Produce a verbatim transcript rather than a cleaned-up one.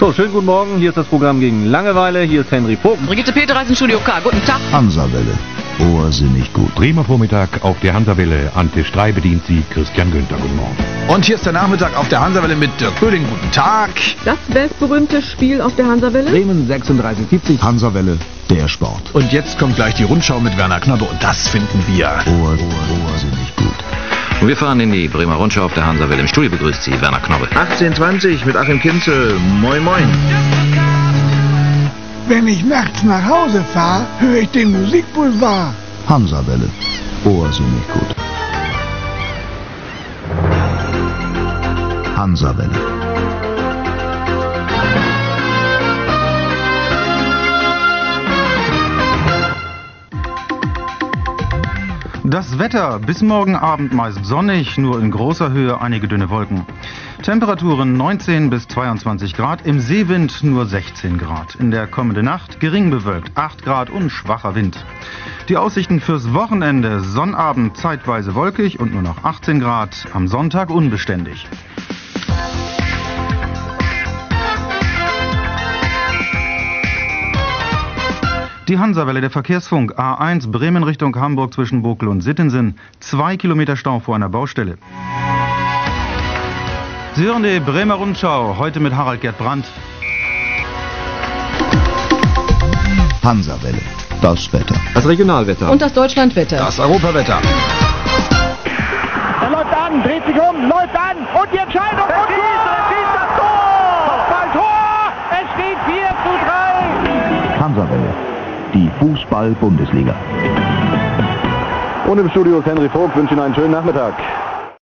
So, schönen guten Morgen. Hier ist das Programm gegen Langeweile. Hier ist Henry Vogt. Brigitte Peter ist in Studio K. Guten Tag. Hansawelle. Ohrsinnig gut. Bremer Vormittag auf der Hansawelle. Antje Strei bedient Sie. Christian Günther, guten Morgen. Und hier ist der Nachmittag auf der Hansawelle mit Dirk Böhling. Guten Tag. Das weltberühmte Spiel auf der Hansawelle. Bremen sechsunddreißig siebzig. Hansawelle, der Sport. Und jetzt kommt gleich die Rundschau mit Werner Knobbe und das finden wir Ohr, Ohr, ohrsinnig gut. Und wir fahren in die Bremer Rundschau auf der Hansawelle. Im Studio begrüßt Sie Werner Knobbe. achtzehn zwanzig mit Achim Kinzel. Moin, moin. Wenn ich nachts nach Hause fahre, höre ich den Musikboulevard. Hansawelle, ohrsinnig gut. Hansawelle. Das Wetter, bis morgen Abend meist sonnig, nur in großer Höhe einige dünne Wolken. Temperaturen neunzehn bis zweiundzwanzig Grad, im Seewind nur sechzehn Grad. In der kommenden Nacht gering bewölkt, acht Grad und schwacher Wind. Die Aussichten fürs Wochenende: Sonnabend zeitweise wolkig und nur noch achtzehn Grad, am Sonntag unbeständig. Die Hansawelle, der Verkehrsfunk. A eins Bremen Richtung Hamburg zwischen Bokel und Sittensen. Zwei Kilometer Stau vor einer Baustelle. Sie hören die Bremer Rundschau, heute mit Harald Gerd Brandt. Hansawelle, das Wetter. Das Regionalwetter. Und das Deutschlandwetter. Das Europawetter. Er läuft an, dreht sich um, läuft an und die Entscheidung. Er schießt, er schießt das Tor! Kopfballtor! Es steht vier zu drei. Hansawelle, die Fußball-Bundesliga. Und im Studio ist Henry Vogt. Wünsche Ihnen einen schönen Nachmittag.